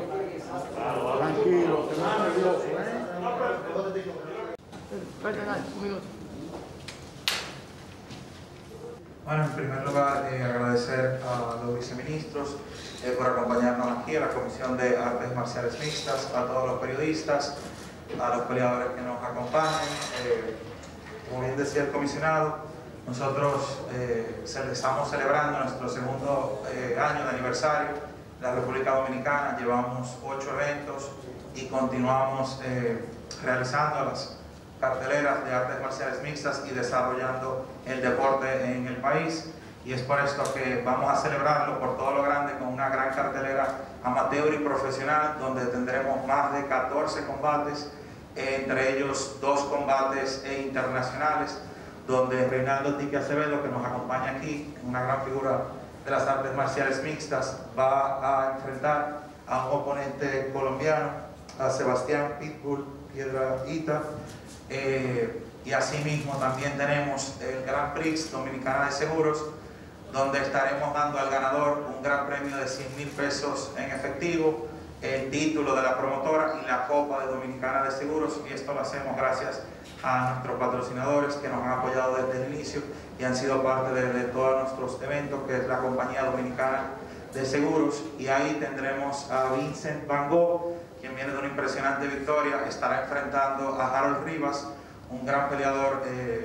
Tranquilo, que no es nervioso, un minuto. Bueno, en primer lugar, agradecer a los viceministros por acompañarnos aquí, a la Comisión de Artes Marciales Mixtas, a todos los periodistas, a los peleadores que nos acompañan. Como bien decía el comisionado, nosotros estamos celebrando nuestro segundo año de aniversario en la República Dominicana. Llevamos 8 eventos y continuamos realizando las carteleras de artes marciales mixtas y desarrollando el deporte en el país, y es por esto que vamos a celebrarlo por todo lo grande con una gran cartelera amateur y profesional, donde tendremos más de 14 combates, entre ellos 2 combates internacionales, donde Reinaldo Tique Acevedo, que nos acompaña aquí, una gran figura de las artes marciales mixtas, va a enfrentar a un oponente colombiano, a Sebastián Pitbull Piedrahita. Y asimismo también tenemos el Grand Prix Dominicana de Seguros, donde estaremos dando al ganador un gran premio de 100.000 pesos en efectivo, el título de la promotora y la Copa de Dominicana de Seguros, y esto lo hacemos gracias a nuestros patrocinadores que nos han apoyado desde el inicio y han sido parte de todos nuestros eventos, que es la Compañía Dominicana de Seguros. Y ahí tendremos a Vincent Van Gogh, quien viene de una impresionante victoria, estará enfrentando a Harold Rivas, un gran peleador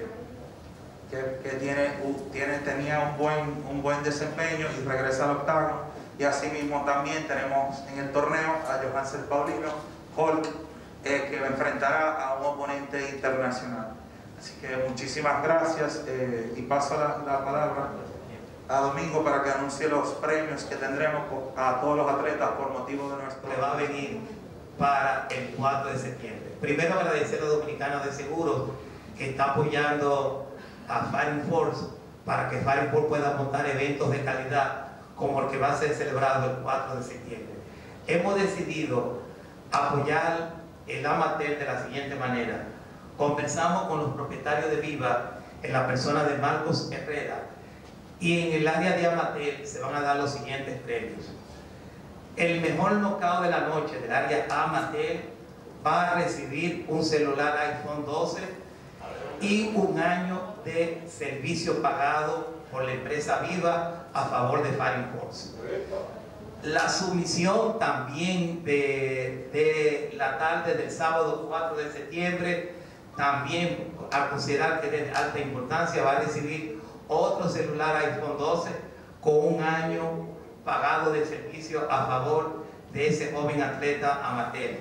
que tenía un buen desempeño y regresa al octágono. Y asimismo también tenemos en el torneo a Johansel Paulino Hulk, que enfrentará a un oponente internacional. Así que muchísimas gracias, y paso la palabra a Domingo para que anuncie los premios que tendremos a todos los atletas por motivo de nuestro... Que va a venir para el 4 de septiembre. Primero, agradecer a Dominicana de Seguros, que está apoyando a Fighting Force para que Fighting Force pueda montar eventos de calidad como el que va a ser celebrado el 4 de septiembre. Hemos decidido apoyar el amateur de la siguiente manera. Conversamos con los propietarios de Viva, en la persona de Marcos Herrera, y en el área de amateur se van a dar los siguientes premios. El mejor knockout de la noche del área amateur va a recibir un celular iPhone 12 y un año de servicio pagado por la empresa Viva a favor de Fighting Force. La sumisión también de la tarde del sábado 4 de septiembre, también al considerar que es de alta importancia, va a recibir otro celular iPhone 12 con un año pagado de servicio a favor de ese joven atleta amateur.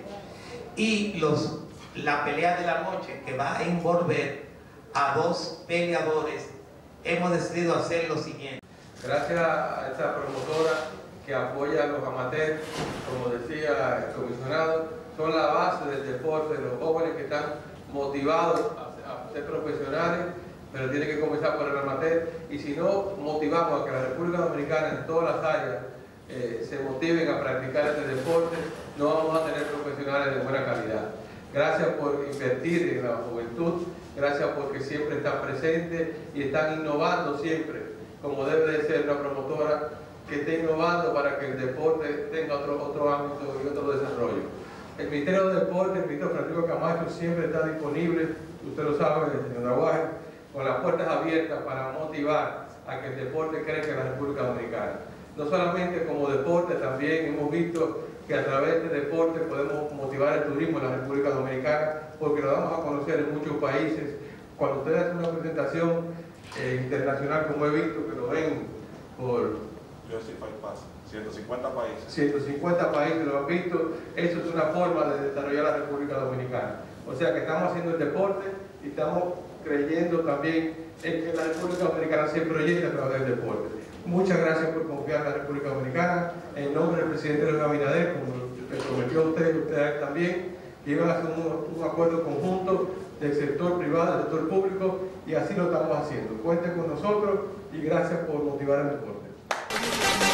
Y la pelea de la noche, que va a envolver a 2 peleadores, hemos decidido hacer lo siguiente. Gracias a esta promotora que apoya a los amateurs, como decía el comisionado, son la base del deporte, de los jóvenes que están motivados a ser profesionales, pero tiene que comenzar por el amateur, y si no motivamos a que la República Dominicana en todas las áreas se motiven a practicar este deporte, no vamos a tener profesionales de buena calidad. Gracias por invertir en la juventud, gracias porque siempre están presentes y están innovando siempre, como debe de ser una promotora que esté innovando para que el deporte tenga otro ámbito y otro desarrollo. El Ministerio de Deporte, el ministro Francisco Camacho, siempre está disponible, usted lo sabe, señor Naguaje, con las puertas abiertas para motivar a que el deporte crezca en la República Dominicana. No solamente como deporte, también hemos visto que a través de deporte podemos motivar el turismo en la República Dominicana, porque lo vamos a conocer en muchos países. Cuando ustedes hacen una presentación internacional, como he visto, que lo ven por 150 países. 150 países lo han visto. Eso es una forma de desarrollar la República Dominicana. O sea que estamos haciendo el deporte y estamos creyendo también en que la República Dominicana se proyecta a través del deporte. Muchas gracias por confiar en la República Dominicana. En nombre del presidente Luis Abinader, como le prometió a usted y usted a él también, que iban a hacer un acuerdo conjunto del sector privado, del sector público, y así lo estamos haciendo. Cuenten con nosotros y gracias por motivar el deporte.